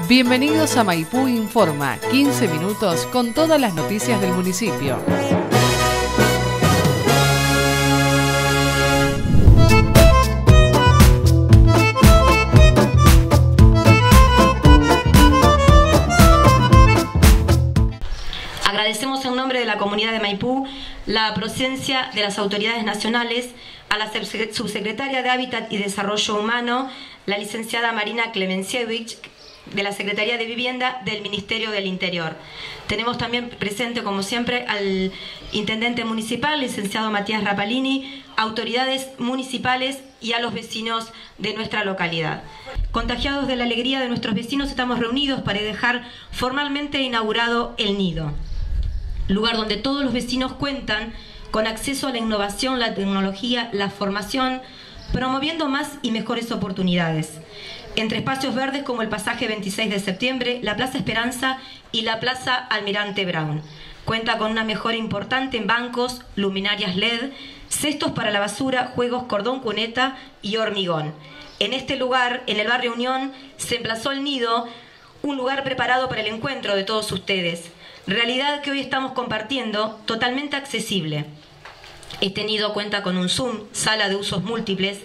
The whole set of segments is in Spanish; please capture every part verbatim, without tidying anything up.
Bienvenidos a Maipú Informa, quince minutos con todas las noticias del municipio. Agradecemos en nombre de la comunidad de Maipú la presencia de las autoridades nacionales, a la subsecretaria de Hábitat y Desarrollo Humano, la licenciada Marina Klemensiewicz, de la Secretaría de Vivienda del Ministerio del Interior. Tenemos también presente, como siempre, al intendente municipal, licenciado Matías Rapalini, autoridades municipales y a los vecinos de nuestra localidad. Contagiados de la alegría de nuestros vecinos, estamos reunidos para dejar formalmente inaugurado El Nido, lugar donde todos los vecinos cuentan con acceso a la innovación, la tecnología, la formación, promoviendo más y mejores oportunidades. Entre espacios verdes como el pasaje veintiséis de septiembre, la Plaza Esperanza y la Plaza Almirante Brown. Cuenta con una mejora importante en bancos, luminarias L E D, cestos para la basura, juegos cordón cuneta y hormigón. En este lugar, en el barrio Unión, se emplazó El Nido, un lugar preparado para el encuentro de todos ustedes. Realidad que hoy estamos compartiendo, totalmente accesible. Este nido cuenta con un Zoom, sala de usos múltiples,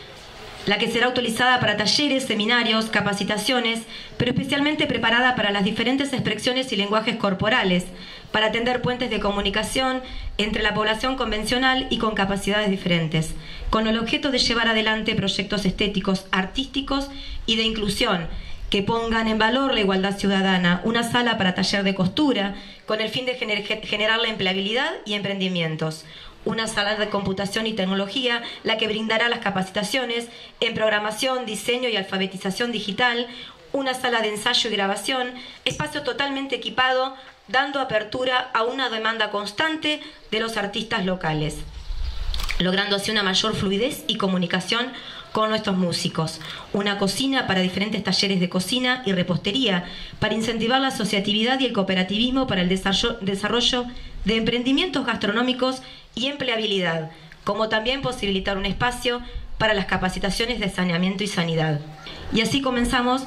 la que será utilizada para talleres, seminarios, capacitaciones, pero especialmente preparada para las diferentes expresiones y lenguajes corporales, para atender puentes de comunicación entre la población convencional y con capacidades diferentes, con el objeto de llevar adelante proyectos estéticos, artísticos y de inclusión, que pongan en valor la igualdad ciudadana, una sala para taller de costura, con el fin de gener generar la empleabilidad y emprendimientos, una sala de computación y tecnología, la que brindará las capacitaciones en programación, diseño y alfabetización digital, una sala de ensayo y grabación, espacio totalmente equipado, dando apertura a una demanda constante de los artistas locales, logrando así una mayor fluidez y comunicación con nuestros músicos, una cocina para diferentes talleres de cocina y repostería, para incentivar la asociatividad y el cooperativismo para el desarrollo de emprendimientos gastronómicos y empleabilidad, como también posibilitar un espacio para las capacitaciones de saneamiento y sanidad. Y así comenzamos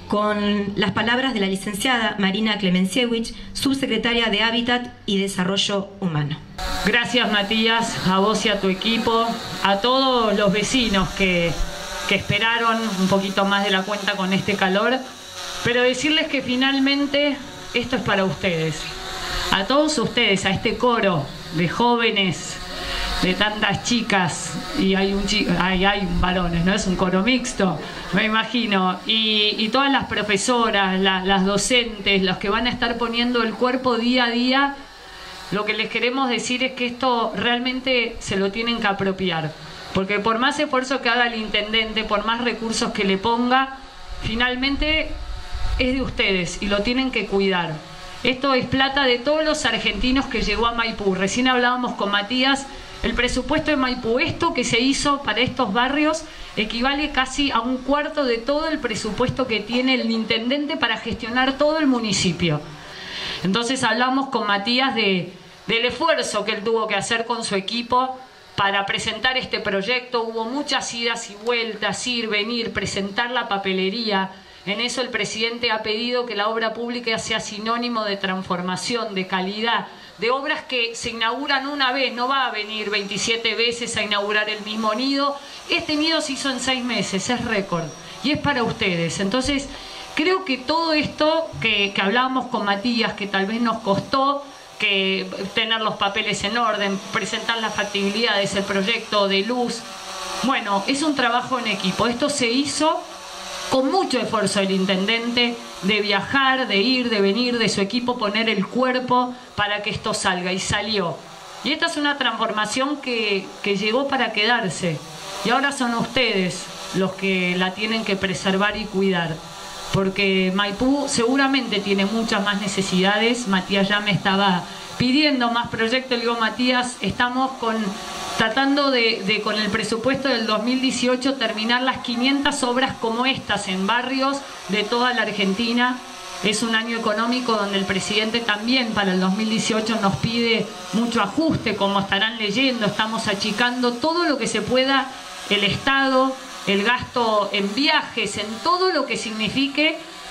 con las palabras de la licenciada Marina Klemensiewicz, subsecretaria de Hábitat y Desarrollo Humano. Gracias, Matías, a vos y a tu equipo, a todos los vecinos que, que esperaron un poquito más de la cuenta con este calor, pero decirles que finalmente esto es para ustedes, a todos ustedes, a este coro de jóvenes, de tantas chicas, y hay un chico, hay, hay varones, ¿no? Es un coro mixto, me imagino, y, y todas las profesoras, la, las docentes, los que van a estar poniendo el cuerpo día a día. Lo que les queremos decir es que esto realmente se lo tienen que apropiar, porque por más esfuerzo que haga el intendente, por más recursos que le ponga, finalmente es de ustedes y lo tienen que cuidar. Esto es plata de todos los argentinos que llegó a Maipú. Recién hablábamos con Matías, el presupuesto de Maipú, esto que se hizo para estos barrios, equivale casi a un cuarto de todo el presupuesto que tiene el intendente para gestionar todo el municipio. Entonces hablamos con Matías de, del esfuerzo que él tuvo que hacer con su equipo para presentar este proyecto. Hubo muchas idas y vueltas, ir, venir, presentar la papelería. En eso el presidente ha pedido que la obra pública sea sinónimo de transformación, de calidad, de obras que se inauguran una vez, no va a venir veintisiete veces a inaugurar el mismo nido. Este nido se hizo en seis meses, es récord, y es para ustedes. Entonces, creo que todo esto que, que hablábamos con Matías, que tal vez nos costó que tener los papeles en orden, presentar las factibilidades, el proyecto de luz, bueno, es un trabajo en equipo. Esto se hizo con mucho esfuerzo del intendente, de viajar, de ir, de venir, de su equipo, poner el cuerpo para que esto salga, y salió. Y esta es una transformación que, que llegó para quedarse, y ahora son ustedes los que la tienen que preservar y cuidar, porque Maipú seguramente tiene muchas más necesidades. Matías ya me estaba pidiendo más proyectos. Le digo, Matías, estamos con, tratando de, de con el presupuesto del dos mil dieciocho terminar las quinientas obras como estas en barrios de toda la Argentina. Es un año económico donde el presidente también para el dos mil dieciocho nos pide mucho ajuste, como estarán leyendo. Estamos achicando todo lo que se pueda el Estado, el gasto en viajes, en todo lo que signifique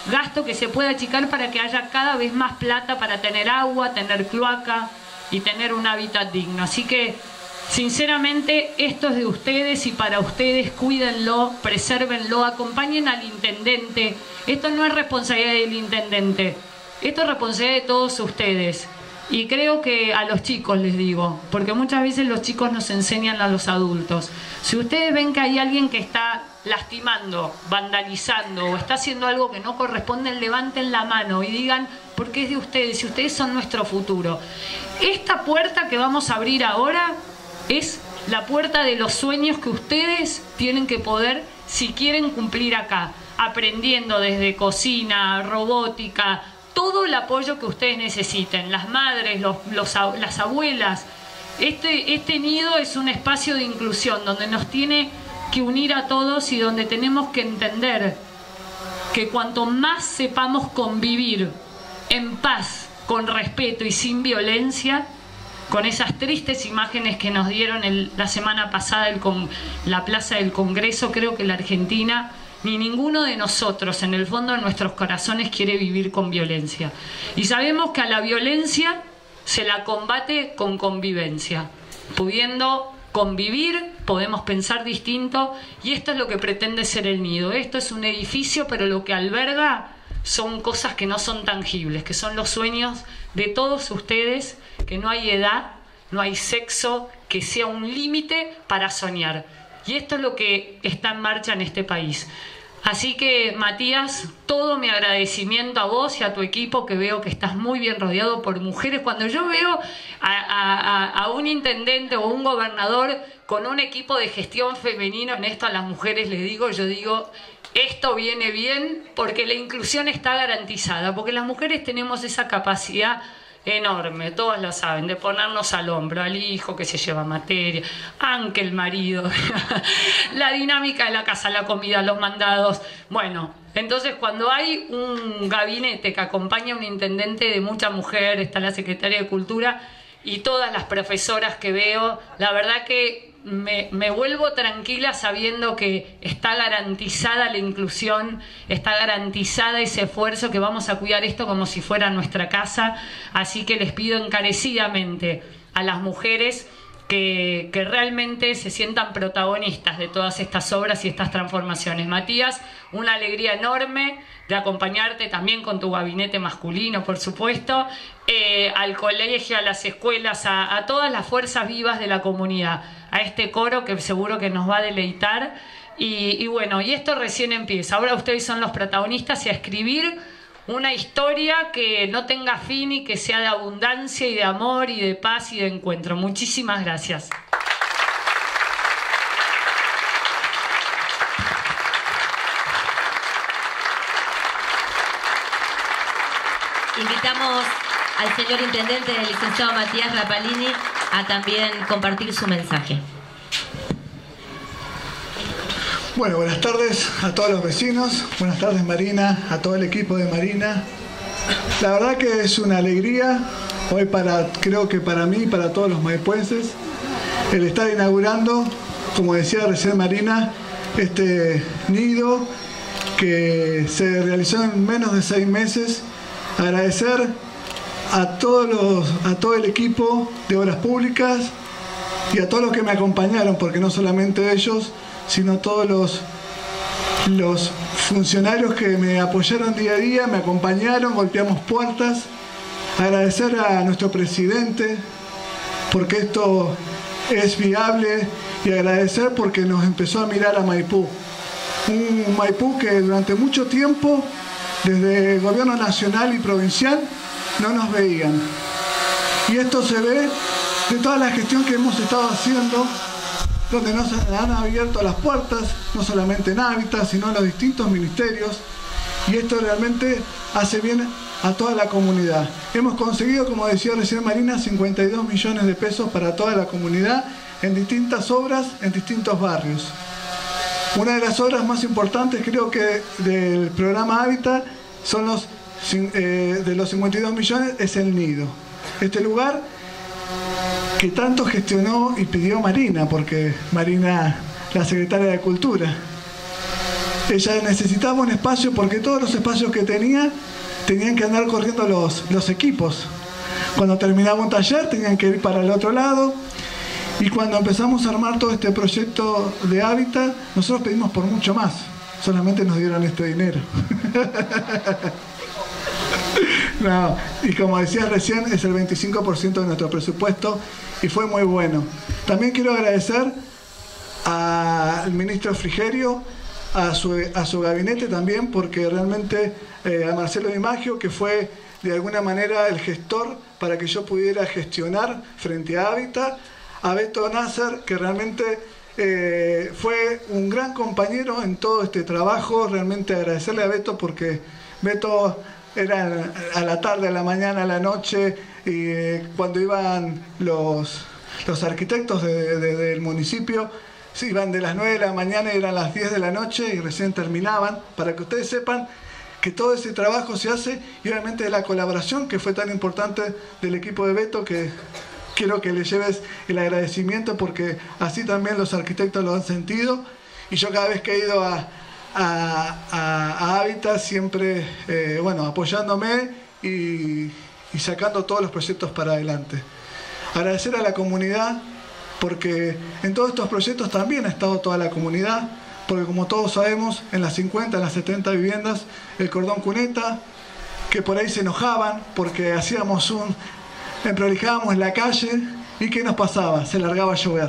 gasto que se pueda achicar para que haya cada vez más plata para tener agua, tener cloaca y tener un hábitat digno. Así que, sinceramente, esto es de ustedes y para ustedes. Cuídenlo, presérvenlo, acompañen al intendente. Esto no es responsabilidad del intendente, esto es responsabilidad de todos ustedes. Y creo que a los chicos les digo, porque muchas veces los chicos nos enseñan a los adultos. Si ustedes ven que hay alguien que está lastimando, vandalizando o está haciendo algo que no corresponde, levanten la mano y digan, porque es de ustedes y ustedes son nuestro futuro. Esta puerta que vamos a abrir ahora es la puerta de los sueños que ustedes tienen que poder, si quieren cumplir acá, aprendiendo desde cocina, robótica, todo el apoyo que ustedes necesiten, las madres, los, los, las abuelas. Este, este nido es un espacio de inclusión donde nos tiene que unir a todos y donde tenemos que entender que cuanto más sepamos convivir en paz, con respeto y sin violencia, con esas tristes imágenes que nos dieron el, la semana pasada el, con la Plaza del Congreso, creo que la Argentina, ni ninguno de nosotros, en el fondo de nuestros corazones, quiere vivir con violencia. Y sabemos que a la violencia se la combate con convivencia. Pudiendo convivir, podemos pensar distinto, y esto es lo que pretende ser el nido. Esto es un edificio, pero lo que alberga son cosas que no son tangibles, que son los sueños de todos ustedes, que no hay edad, no hay sexo, que sea un límite para soñar. Y esto es lo que está en marcha en este país. Así que, Matías, todo mi agradecimiento a vos y a tu equipo, que veo que estás muy bien rodeado por mujeres. Cuando yo veo a, a, a un intendente o un gobernador con un equipo de gestión femenino, en esto a las mujeres les digo, yo digo, esto viene bien porque la inclusión está garantizada, porque las mujeres tenemos esa capacidad enorme, todas lo saben, de ponernos al hombro, al hijo que se lleva materia, aunque el marido, la dinámica de la casa, la comida, los mandados. Bueno, entonces cuando hay un gabinete que acompaña a un intendente de mucha mujer, está la secretaria de Cultura y todas las profesoras que veo, la verdad que Me, me vuelvo tranquila sabiendo que está garantizada la inclusión, está garantizada ese esfuerzo, que vamos a cuidar esto como si fuera nuestra casa. Así que les pido encarecidamente a las mujeres que, que realmente se sientan protagonistas de todas estas obras y estas transformaciones. Matías, una alegría enorme de acompañarte también con tu gabinete masculino, por supuesto, eh, al colegio, a las escuelas, a, a todas las fuerzas vivas de la comunidad, a este coro que seguro que nos va a deleitar. Y, y bueno, y esto recién empieza. Ahora ustedes son los protagonistas y a escribir una historia que no tenga fin y que sea de abundancia y de amor y de paz y de encuentro. Muchísimas gracias. Invitamos al señor intendente, el licenciado Matías Rapalini, a también compartir su mensaje. Bueno, buenas tardes a todos los vecinos, buenas tardes Marina, a todo el equipo de Marina. La verdad que es una alegría hoy para, creo que para mí y para todos los maipuenses, el estar inaugurando, como decía recién Marina, este nido que se realizó en menos de seis meses. Agradecer a todos los, a todo el equipo de Obras Públicas y a todos los que me acompañaron, porque no solamente ellos, sino todos los, los funcionarios que me apoyaron día a día, me acompañaron, golpeamos puertas. Agradecer a nuestro presidente porque esto es viable y agradecer porque nos empezó a mirar a Maipú. Un Maipú que durante mucho tiempo, desde el gobierno nacional y provincial, no nos veían. Y esto se ve de toda la gestión que hemos estado haciendo, donde nos han abierto las puertas, no solamente en Hábitat, sino en los distintos ministerios, y esto realmente hace bien a toda la comunidad. Hemos conseguido, como decía recién Marina, cincuenta y dos millones de pesos para toda la comunidad en distintas obras, en distintos barrios. Una de las obras más importantes, creo que del programa Hábitat, son los, eh, de los cincuenta y dos millones, es el nido. Este lugar que tanto gestionó y pidió Marina, porque Marina, la secretaria de Cultura. ella necesitaba un espacio porque todos los espacios que tenía tenían que andar corriendo los, los equipos. Cuando terminaba un taller tenían que ir para el otro lado. Y cuando empezamos a armar todo este proyecto de hábitat, nosotros pedimos por mucho más. Solamente nos dieron este dinero. No, y como decía recién, es el veinticinco por ciento de nuestro presupuesto y fue muy bueno. También quiero agradecer al ministro Frigerio, a su, a su gabinete también, porque realmente eh, a Marcelo Di Maggio, que fue de alguna manera el gestor para que yo pudiera gestionar frente a Hábitat, a Beto Nasser, que realmente eh, fue un gran compañero en todo este trabajo. Realmente agradecerle a Beto porque Beto era a la tarde, a la mañana, a la noche, y eh, cuando iban los, los arquitectos de, de, del municipio, sí, iban de las nueve de la mañana y eran las diez de la noche y recién terminaban, para que ustedes sepan que todo ese trabajo se hace, y obviamente la colaboración que fue tan importante del equipo de Beto, que quiero que le lleves el agradecimiento porque así también los arquitectos lo han sentido, y yo cada vez que he ido a, a, a, a Hábitat siempre, eh, bueno, apoyándome y, y sacando todos los proyectos para adelante. Agradecer a la comunidad, porque en todos estos proyectos también ha estado toda la comunidad, porque como todos sabemos, en las cincuenta, en las setenta viviendas, el cordón cuneta, que por ahí se enojaban porque hacíamos un... emprolijábamos en la calle, y ¿qué nos pasaba? Se largaba a llover.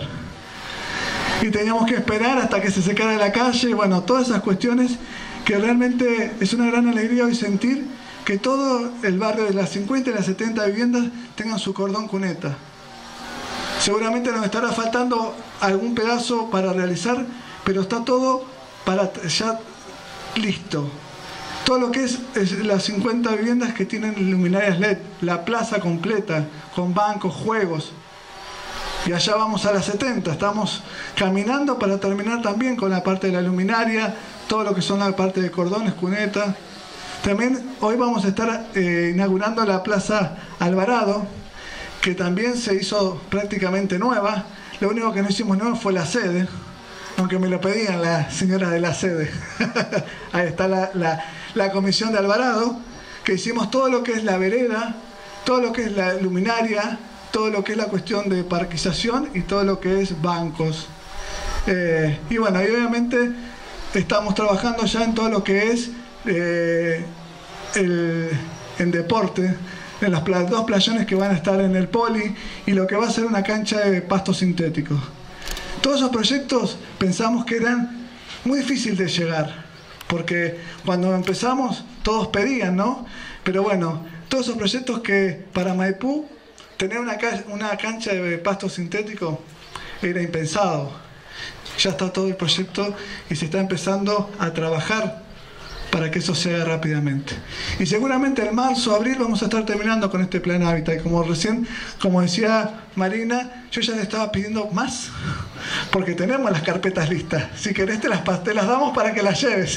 Y teníamos que esperar hasta que se secara la calle, bueno, todas esas cuestiones que realmente es una gran alegría hoy sentir que todo el barrio de las cincuenta y las setenta viviendas tengan su cordón cuneta. Seguramente nos estará faltando algún pedazo para realizar, pero está todo para ya listo. Todo lo que es, es las cincuenta viviendas que tienen luminarias L E D, la plaza completa, con bancos, juegos. Y allá vamos a las setenta, estamos caminando para terminar también con la parte de la luminaria, todo lo que son la parte de cordones, cuneta. También hoy vamos a estar eh, inaugurando la Plaza Alvarado, que también se hizo prácticamente nueva. Lo único que no hicimos nuevo fue la sede, aunque me lo pedían las señoras de la sede. Ahí está la, la, la comisión de Alvarado, que hicimos todo lo que es la vereda, todo lo que es la luminaria, todo lo que es la cuestión de parquización y todo lo que es bancos. Eh, y bueno, y obviamente estamos trabajando ya en todo lo que es eh, el, en deporte, en las dos playones que van a estar en el Poli y lo que va a ser una cancha de pasto sintético. Todos esos proyectos pensamos que eran muy difíciles de llegar, porque cuando empezamos todos pedían, ¿no? Pero bueno, todos esos proyectos que para Maipú tener una, una cancha de pasto sintético era impensado. Ya está todo el proyecto y se está empezando a trabajar para que eso se haga rápidamente. Y seguramente en marzo, abril vamos a estar terminando con este plan Hábitat. Y como recién, como decía Marina, yo ya le estaba pidiendo más, porque tenemos las carpetas listas. Si querés te las, te las damos para que las lleves.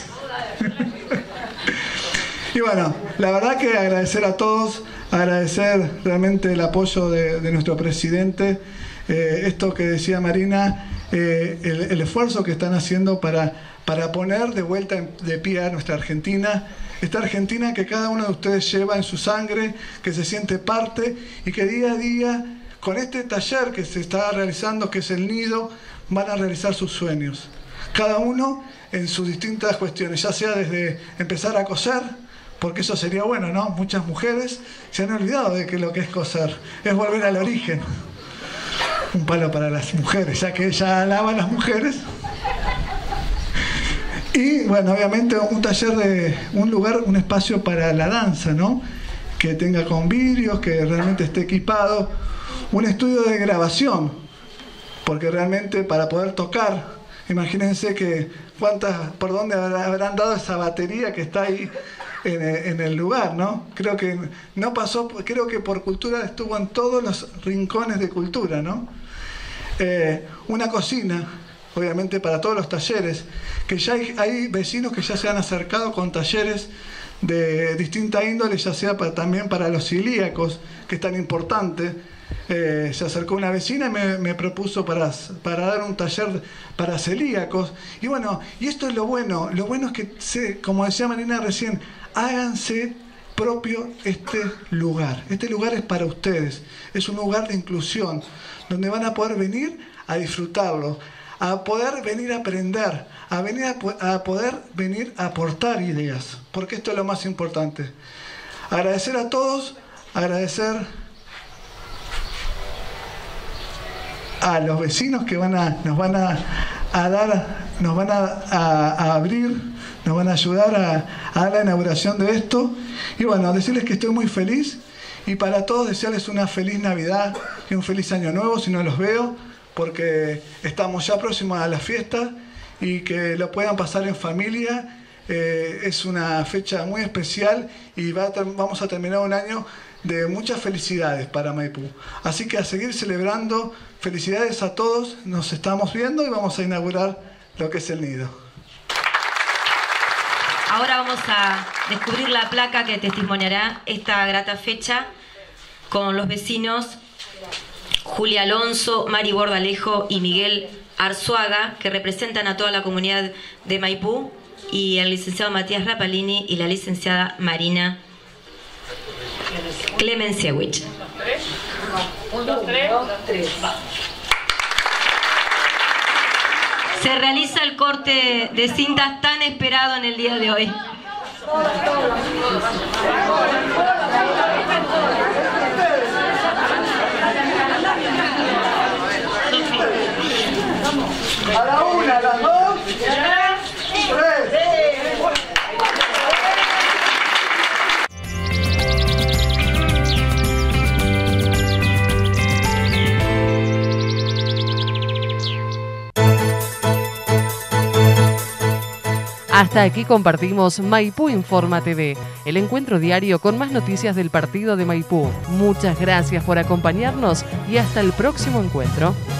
Y bueno, la verdad que agradecer a todos, agradecer realmente el apoyo de, de nuestro presidente, eh, esto que decía Marina, eh, el, el esfuerzo que están haciendo para, para poner de vuelta de pie a nuestra Argentina, esta Argentina que cada uno de ustedes lleva en su sangre, que se siente parte y que día a día, con este taller que se está realizando, que es el Nido, van a realizar sus sueños. Cada uno en sus distintas cuestiones, ya sea desde empezar a coser, porque eso sería bueno, ¿no? Muchas mujeres se han olvidado de que lo que es coser es volver al origen. Un palo para las mujeres, ya que ella alaba a las mujeres. Y bueno, obviamente un taller de un lugar, un espacio para la danza, ¿no? Que tenga con vidrios, que realmente esté equipado. Un estudio de grabación, porque realmente para poder tocar, imagínense que cuántas, por dónde habrán dado esa batería que está ahí en, en el lugar, ¿no? Creo que no pasó, creo que por cultura estuvo en todos los rincones de cultura, ¿no? Eh, una cocina, obviamente para todos los talleres, que ya hay, hay vecinos que ya se han acercado con talleres de distinta índole, ya sea para, también para los celíacos, que es tan importante, Eh, se acercó una vecina y me, me propuso para, para dar un taller para celíacos. Y bueno, y esto es lo bueno. Lo bueno es que, se, como decía Marina recién, háganse propio este lugar. Este lugar es para ustedes. Es un lugar de inclusión, donde van a poder venir a disfrutarlo, a poder venir a aprender, a, venir a, a poder venir a aportar ideas, porque esto es lo más importante. Agradecer a todos, agradecer a los vecinos que van a, nos van a, a dar, nos van a, a, a abrir, nos van a ayudar a, a dar la inauguración de esto. Y bueno, decirles que estoy muy feliz, y para todos desearles una feliz Navidad y un feliz Año Nuevo si no los veo, porque estamos ya próximos a la fiesta, y que lo puedan pasar en familia. Eh, es una fecha muy especial y va a vamos a terminar un año de muchas felicidades para Maipú. Así que a seguir celebrando. Felicidades a todos, nos estamos viendo y vamos a inaugurar lo que es el nido. Ahora vamos a descubrir la placa que testimoniará esta grata fecha con los vecinos Julia Alonso, Mari Bordalejo y Miguel Arzuaga, que representan a toda la comunidad de Maipú, y el licenciado Matías Rapalini y la licenciada Marina Klemensiewicz. Un, dos, tres. Un, dos, tres. Se realiza el corte de cintas tan esperado en el día de hoy. A la una, a las dos, tres. Hasta aquí compartimos Maipú Informa T V, el encuentro diario con más noticias del partido de Maipú. Muchas gracias por acompañarnos y hasta el próximo encuentro.